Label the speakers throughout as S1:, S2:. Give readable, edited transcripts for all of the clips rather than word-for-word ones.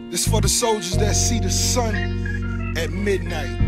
S1: This for the soldiers that see the sun at midnight.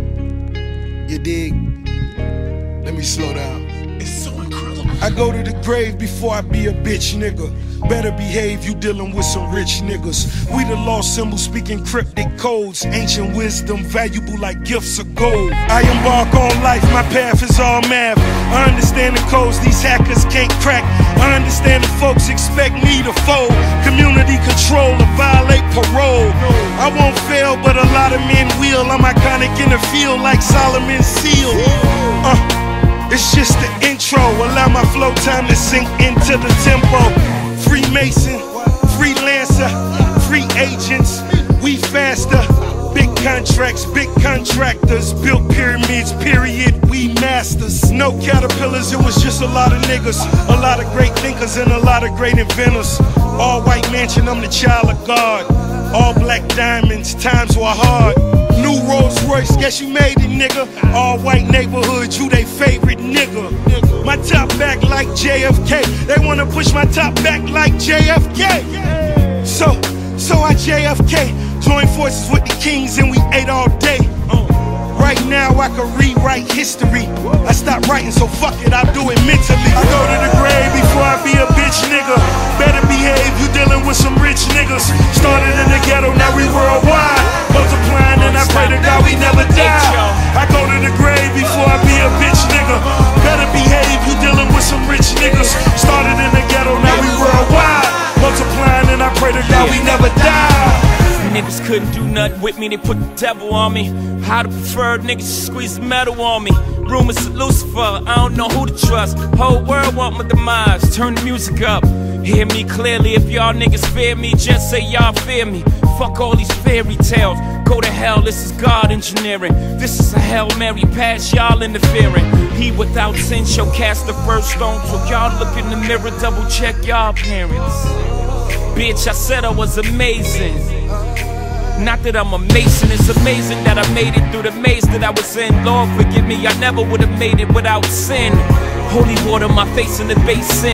S1: You dig? Let me slow down.
S2: It's so incredible.
S1: I go to the grave before I be a bitch nigga. Better behave, you dealing with some rich niggas. We the lost symbols speaking cryptic codes. Ancient wisdom valuable like gifts of gold. I embark on life, my path is all math. I understand the codes these hackers can't crack. I understand the folks expect me to fold. Community control or violate parole. I won't fail, but a lot of men will. I'm iconic in the field like Solomon's seal. It's just the intro. Allow my flow time to sink into the tempo. Freemason, freelancer, free agents, we faster. Big contracts, big contractors, built pyramids, period, we masters. No caterpillars, it was just a lot of niggas. A lot of great thinkers and a lot of great inventors. All white mansion, I'm the child of God. All black diamonds, times were hard. New Rolls Royce, guess you made it, nigga. All white neighborhood, you they favorite nigga. My top back like JFK. They wanna push my top back like JFK. So I JFK. Joined forces with the kings and we ate all day. Right now I can rewrite history. I stopped writing, so fuck it, I'll do it mentally. I go to the grave before I be a bitch nigga. Better behave, you dealing with some rich niggas. Started in the ghetto, now we worldwide. Multiplying and I pray to God we never die. I go to the grave before I be a bitch nigga. Better behave, you dealing with some rich niggas. Started in the ghetto, now we worldwide. Multiplying and I pray to God we never die.
S3: Niggas couldn't do nothing with me, they put the devil on me. How the preferred niggas squeeze the metal on me. Rumors of Lucifer, I don't know who to trust. Whole world want my demise, turn the music up. Hear me clearly, if y'all niggas fear me, just say y'all fear me. Fuck all these fairy tales, go to hell, this is God engineering. This is a Hail Mary pass, y'all interfering. He without sin shall cast the first stone. So y'all look in the mirror, double check y'all parents. Bitch, I said I was amazing. Not that I'm a mason, it's amazing that I made it through the maze that I was in. Lord forgive me, I never would have made it without sin. Holy water, my face in the basin.